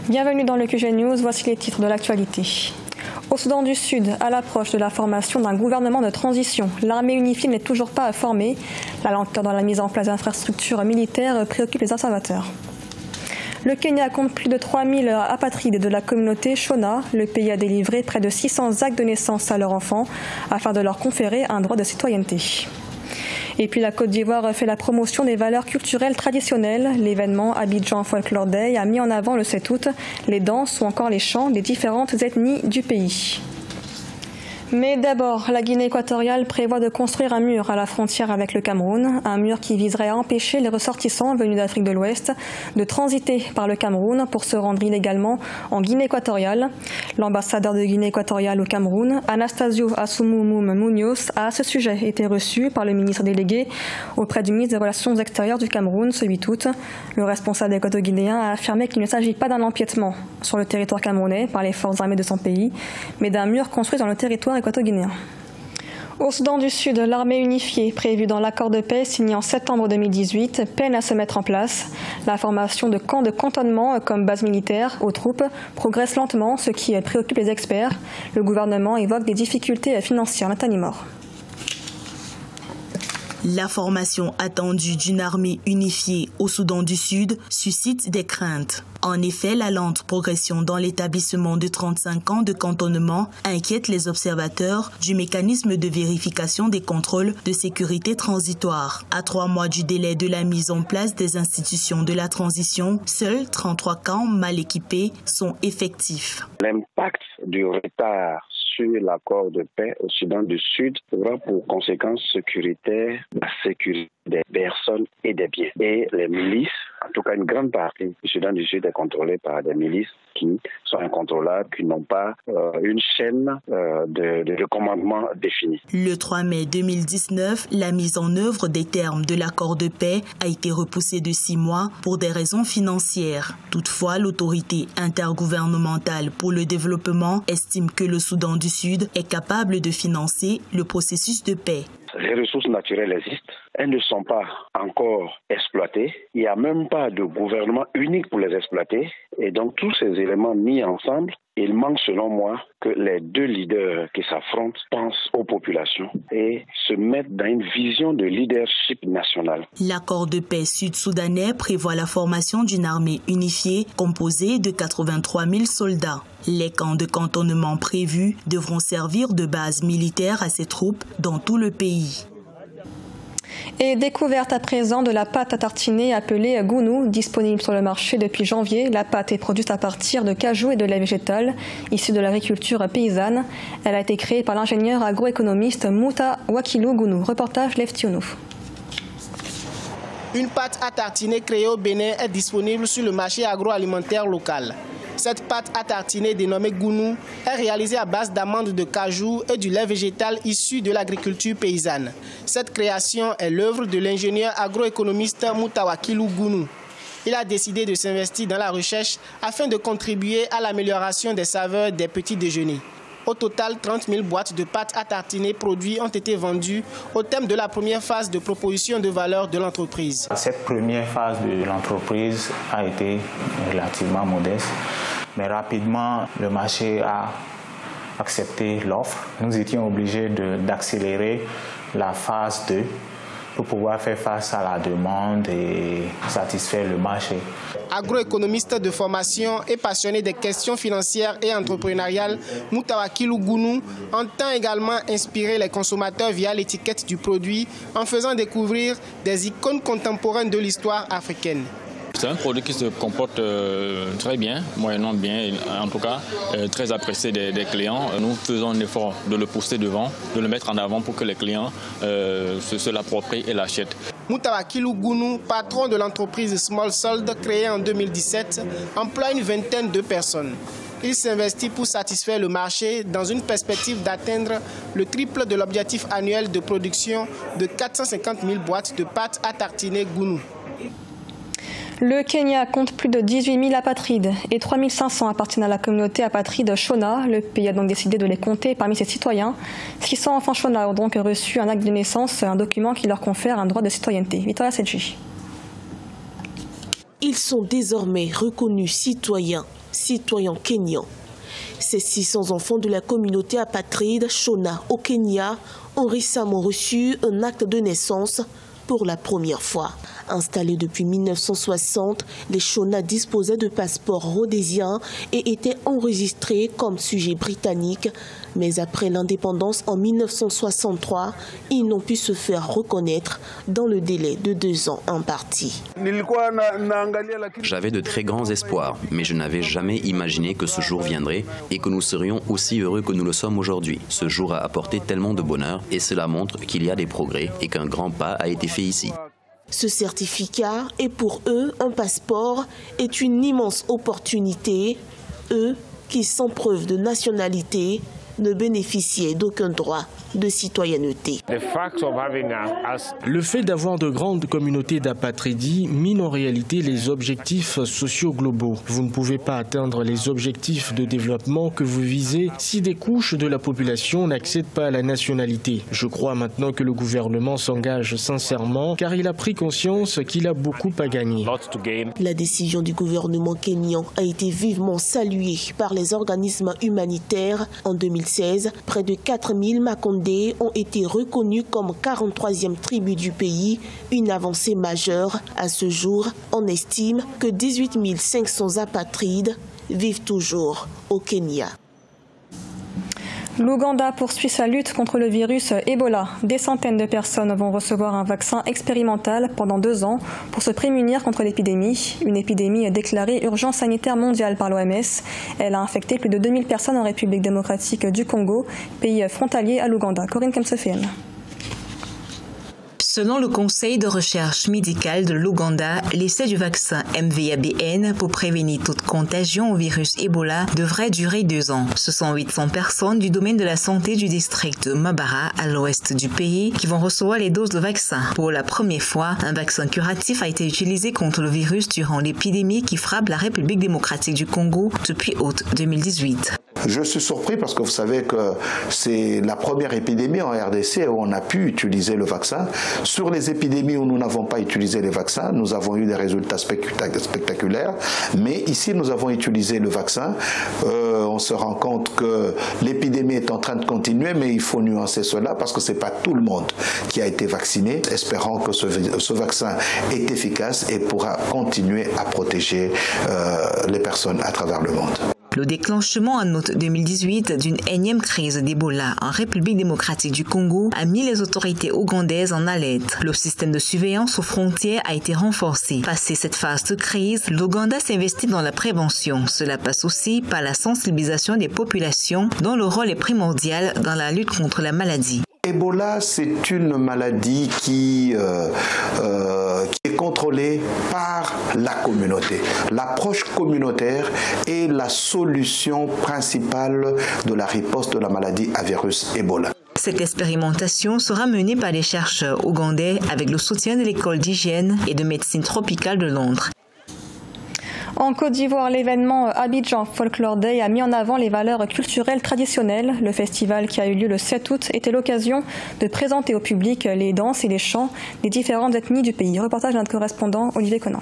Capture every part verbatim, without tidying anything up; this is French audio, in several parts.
Bienvenue dans le Q G News, voici les titres de l'actualité. Au Soudan du Sud, à l'approche de la formation d'un gouvernement de transition, l'armée unifiée n'est toujours pas formée. La lenteur dans la mise en place d'infrastructures militaires préoccupe les observateurs. Le Kenya compte plus de trois mille apatrides de la communauté Shona. Le pays a délivré près de six cents actes de naissance à leurs enfants afin de leur conférer un droit de citoyenneté. Et puis la Côte d'Ivoire fait la promotion des valeurs culturelles traditionnelles. L'événement Abidjan Folklore Day a mis en avant le sept août les danses ou encore les chants des différentes ethnies du pays. Mais d'abord, la Guinée équatoriale prévoit de construire un mur à la frontière avec le Cameroun, un mur qui viserait à empêcher les ressortissants venus d'Afrique de l'Ouest de transiter par le Cameroun pour se rendre illégalement en Guinée équatoriale. L'ambassadeur de Guinée équatoriale au Cameroun, Anastasio Assoumoumoum Munoz, a à ce sujet été reçu par le ministre délégué auprès du ministre des Relations extérieures du Cameroun ce huit août. Le responsable équato-guinéen a affirmé qu'il ne s'agit pas d'un empiètement sur le territoire camerounais par les forces armées de son pays, mais d'un mur construit dans le territoire équato-guinéen. Au Soudan du Sud, l'armée unifiée, prévue dans l'accord de paix signé en septembre deux mille dix-huit, peine à se mettre en place. La formation de camps de cantonnement comme base militaire aux troupes progresse lentement, ce qui préoccupe les experts. Le gouvernement évoque des difficultés financières. Nathalie Mort. La formation attendue d'une armée unifiée au Soudan du Sud suscite des craintes. En effet, la lente progression dans l'établissement de trente-cinq ans de cantonnement inquiète les observateurs du mécanisme de vérification des contrôles de sécurité transitoire. À trois mois du délai de la mise en place des institutions de la transition, seuls trente-trois camps mal équipés sont effectifs. L'impact du retard sur l'accord de paix au Soudan du Sud aura pour conséquence sécuritaire la sécurité des personnes et des biens. Et les milices, en tout cas une grande partie du Soudan du Sud est contrôlée par des milices qui sont incontrôlables, qui n'ont pas euh, une chaîne euh, de, de, de commandement définie. Le trois mai deux mille dix-neuf, la mise en œuvre des termes de l'accord de paix a été repoussée de six mois pour des raisons financières. Toutefois, l'autorité intergouvernementale pour le développement estime que le Soudan du Sud est capable de financer le processus de paix. Les ressources naturelles existent, elles ne sont pas encore exploitées. Il n'y a même pas de gouvernement unique pour les exploiter. Et donc tous ces éléments mis ensemble, il manque selon moi que les deux leaders qui s'affrontent pensent aux populations et se mettent dans une vision de leadership national. L'accord de paix sud-soudanais prévoit la formation d'une armée unifiée composée de quatre-vingt-trois mille soldats. Les camps de cantonnement prévus devront servir de base militaire à ces troupes dans tout le pays. Et découverte à présent de la pâte à tartiner appelée Gounou, disponible sur le marché depuis janvier. La pâte est produite à partir de cajou et de lait végétal, issu de l'agriculture paysanne. Elle a été créée par l'ingénieur agroéconomiste Mouta Wakilou Gounou. Reportage Leftionou. Une pâte à tartiner créée au Bénin est disponible sur le marché agroalimentaire local. Cette pâte à tartiner dénommée Gounou est réalisée à base d'amandes de cajou et du lait végétal issu de l'agriculture paysanne. Cette création est l'œuvre de l'ingénieur agroéconomiste Mouta Wakilou Gounou. Il a décidé de s'investir dans la recherche afin de contribuer à l'amélioration des saveurs des petits déjeuners. Au total, trente mille boîtes de pâte à tartiner produits ont été vendues au thème de la première phase de proposition de valeur de l'entreprise. Cette première phase de l'entreprise a été relativement modeste, mais rapidement le marché a accepté l'offre. Nous étions obligés d'accélérer la phase deux pour pouvoir faire face à la demande et satisfaire le marché. Agroéconomiste de formation et passionné des questions financières et entrepreneuriales, Mouta Wakilou Gounou entend également inspirer les consommateurs via l'étiquette du produit en faisant découvrir des icônes contemporaines de l'histoire africaine. C'est un produit qui se comporte euh, très bien, moyennement bien, en tout cas euh, très apprécié des, des clients. Nous faisons un effort de le pousser devant, de le mettre en avant pour que les clients euh, se, se l'approprient et l'achètent. Mouta Wakilou Gounou, patron de l'entreprise Small Sold créée en deux mille dix-sept, emploie une vingtaine de personnes. Il s'investit pour satisfaire le marché dans une perspective d'atteindre le triple de l'objectif annuel de production de quatre cent cinquante mille boîtes de pâte à tartiner Gounou. Le Kenya compte plus de dix-huit mille apatrides et trois mille cinq cents appartiennent à la communauté apatride Shona. Le pays a donc décidé de les compter parmi ses citoyens. six cents enfants Shona ont donc reçu un acte de naissance, un document qui leur confère un droit de citoyenneté. Victoria Sedji. Ils sont désormais reconnus citoyens. citoyens kenyans. Ces six cents enfants de la communauté apatride Shona au Kenya ont récemment reçu un acte de naissance pour la première fois. Installés depuis mille neuf cent soixante, les Shona disposaient de passeports rhodésiens et étaient enregistrés comme sujets britanniques. Mais après l'indépendance en mille neuf cent soixante-trois, ils n'ont pu se faire reconnaître dans le délai de deux ans imparti. J'avais de très grands espoirs, mais je n'avais jamais imaginé que ce jour viendrait et que nous serions aussi heureux que nous le sommes aujourd'hui. Ce jour a apporté tellement de bonheur et cela montre qu'il y a des progrès et qu'un grand pas a été fait ici. Ce certificat est pour eux un passeport, est une immense opportunité. Eux qui, sans preuve de nationalité, ne bénéficiaient d'aucun droit de citoyenneté. Le fait d'avoir de grandes communautés d'apatridis mine en réalité les objectifs sociaux globaux. Vous ne pouvez pas atteindre les objectifs de développement que vous visez si des couches de la population n'accèdent pas à la nationalité. Je crois maintenant que le gouvernement s'engage sincèrement car il a pris conscience qu'il a beaucoup à gagner. La décision du gouvernement kényan a été vivement saluée par les organismes humanitaires. En deux mille seize, près de quatre mille Makondé ont été reconnus comme quarante-troisième tribu du pays, une avancée majeure. À ce jour, on estime que dix-huit mille cinq cents apatrides vivent toujours au Kenya. L'Ouganda poursuit sa lutte contre le virus Ebola. Des centaines de personnes vont recevoir un vaccin expérimental pendant deux ans pour se prémunir contre l'épidémie. Une épidémie déclarée urgence sanitaire mondiale par l'O M S. Elle a infecté plus de deux mille personnes en République démocratique du Congo, pays frontalier à l'Ouganda. Corinne Kemsefien. Selon le Conseil de recherche médicale de l'Ouganda, l'essai du vaccin M V A B N pour prévenir toute contagion au virus Ebola devrait durer deux ans. Ce sont huit cents personnes du domaine de la santé du district de Mabara à l'ouest du pays qui vont recevoir les doses de vaccin. Pour la première fois, un vaccin curatif a été utilisé contre le virus durant l'épidémie qui frappe la République démocratique du Congo depuis août deux mille dix-huit. Je suis surpris parce que vous savez que c'est la première épidémie en R D C où on a pu utiliser le vaccin. Sur les épidémies où nous n'avons pas utilisé les vaccins, nous avons eu des résultats spectaculaires. Mais ici, nous avons utilisé le vaccin. Euh, on se rend compte que l'épidémie est en train de continuer, mais il faut nuancer cela parce que ce n'est pas tout le monde qui a été vacciné. Espérons que ce, ce vaccin est efficace et pourra continuer à protéger euh, les personnes à travers le monde. Le déclenchement en août deux mille dix-huit d'une énième crise d'Ebola en République démocratique du Congo a mis les autorités ougandaises en alerte. Le système de surveillance aux frontières a été renforcé. Passé cette phase de crise, l'Ouganda s'investit dans la prévention. Cela passe aussi par la sensibilisation des populations dont le rôle est primordial dans la lutte contre la maladie. Ebola, c'est une maladie qui, euh, euh, qui est contrôlée par la communauté. L'approche communautaire est la solution principale de la riposte de la maladie à virus Ebola. Cette expérimentation sera menée par des chercheurs ougandais avec le soutien de l'école d'hygiène et de médecine tropicale de Londres. En Côte d'Ivoire, l'événement Abidjan Folklore Day a mis en avant les valeurs culturelles traditionnelles. Le festival qui a eu lieu le sept août était l'occasion de présenter au public les danses et les chants des différentes ethnies du pays. Reportage de notre correspondant Olivier Conan.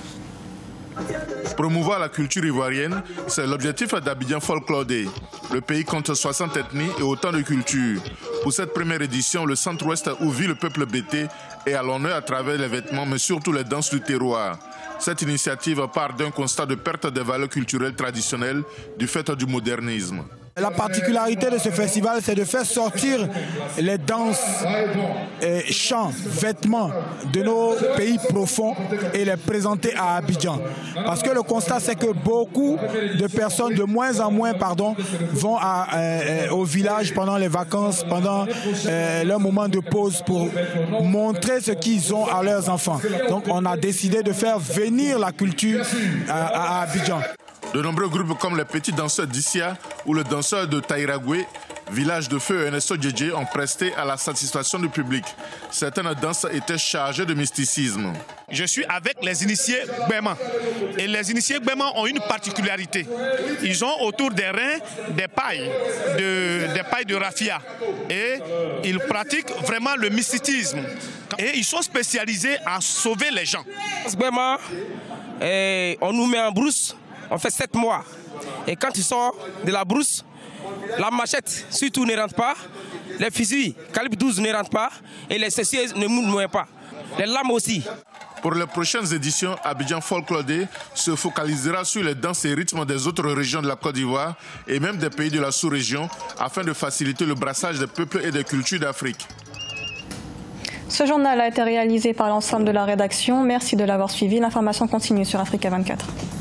Promouvoir la culture ivoirienne, c'est l'objectif d'Abidjan Folklore Day. Le pays compte soixante ethnies et autant de cultures. Pour cette première édition, le centre-ouest où vit le peuple bété est à l'honneur à travers les vêtements, mais surtout les danses du terroir. Cette initiative part d'un constat de perte des valeurs culturelles traditionnelles du fait du modernisme. La particularité de ce festival, c'est de faire sortir les danses, et chants, vêtements de nos pays profonds et les présenter à Abidjan. Parce que le constat, c'est que beaucoup de personnes, de moins en moins, pardon, vont à, euh, au village pendant les vacances, pendant euh, leur moment de pause pour montrer ce qu'ils ont à leurs enfants. Donc on a décidé de faire venir la culture à, à Abidjan. De nombreux groupes comme les petits danseurs d'Issia ou le danseur de Taïragoué, village de feu Ernesto Djedje, ont presté à la satisfaction du public. Certaines danses étaient chargées de mysticisme. Je suis avec les initiés Gbema. Et les initiés Gbema ont une particularité. Ils ont autour des reins des pailles de, des pailles de raffia. Et ils pratiquent vraiment le mysticisme. Et ils sont spécialisés à sauver les gens. Gbema, on nous met en brousse. on fait sept mois. Et quand tu sors de la brousse, la machette surtout ne rentre pas, les fusils calibre douze ne rentrent pas et les cessiers ne mouillent pas. Les lames aussi. Pour les prochaines éditions, Abidjan Folklore Day se focalisera sur les danses et rythmes des autres régions de la Côte d'Ivoire et même des pays de la sous-région afin de faciliter le brassage des peuples et des cultures d'Afrique. Ce journal a été réalisé par l'ensemble de la rédaction. Merci de l'avoir suivi. L'information continue sur Africa vingt-quatre.